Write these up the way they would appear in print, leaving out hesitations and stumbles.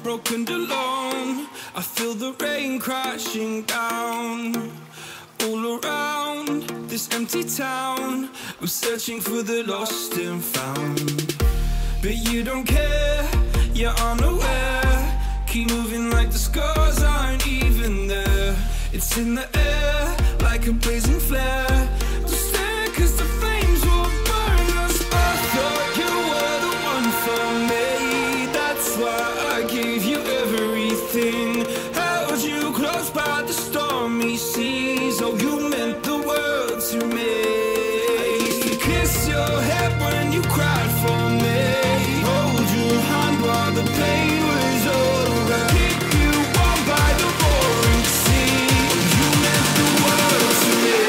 broken and alone. I feel the rain crashing down all around this empty town. I'm searching for the lost and found, but you don't care, you're unaware. Keep moving like the scars aren't even there. It's in the air like a blazing flare. Don't stare 'cause the flames will burn us. I thought you were the one for me. That's why I gave you everything. Held you close by the stormy seas. Oh, you meant the world to me. I used to kiss your head when you cried for me. Hold your hand while the pain was over. Keep you warm by the roaring sea. Oh, you meant the world to me.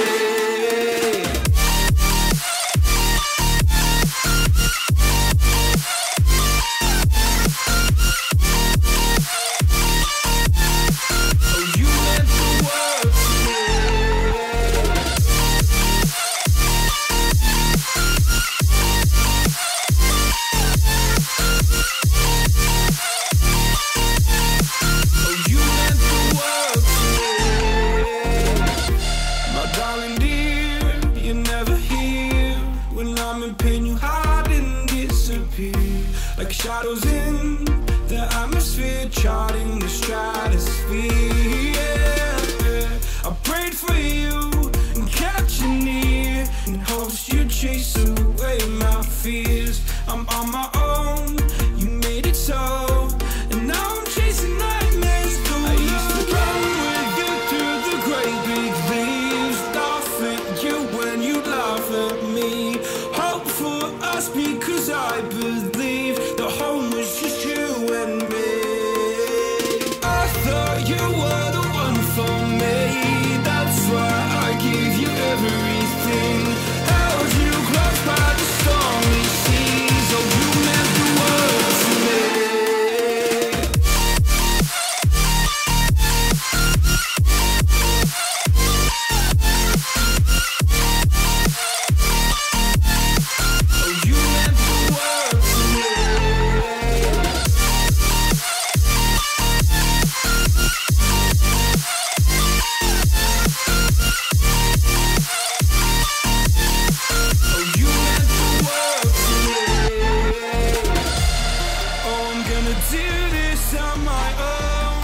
Like shadows in the atmosphere, charting the stratosphere. Yeah. I prayed for you and kept you near in hopes you'd chase away my fears. I'm on my own, you made it so, and now I'm chasing nightmares through. I used to run with you through the great big leaves, laugh at you when you laugh at me. Hope for us because I believe the home was just you and me. I thought you were the one for me. That's why I gave you everything. Held you close by the stormy seas. Oh, you meant the world to me. Do this on my own.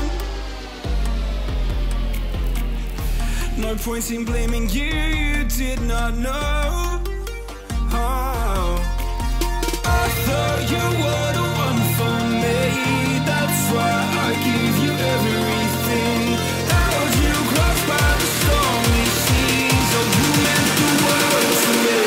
No point in blaming you, you did not know. Oh, I thought you were the one for me. That's why I gave you everything. Held you close by the stormy seas. Oh, you meant the world to me.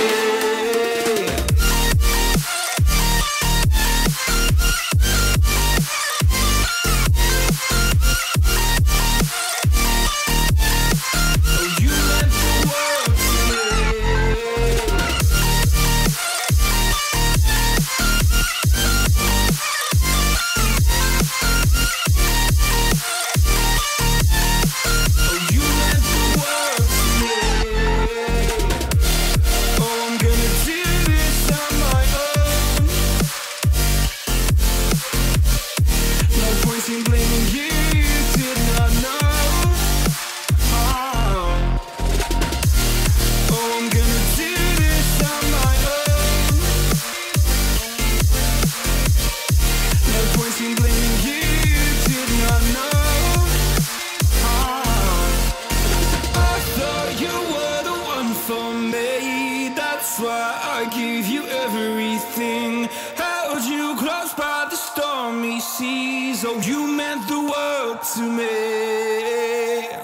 That's why I gave you everything. Held you close by the stormy seas. Oh, you meant the world to me.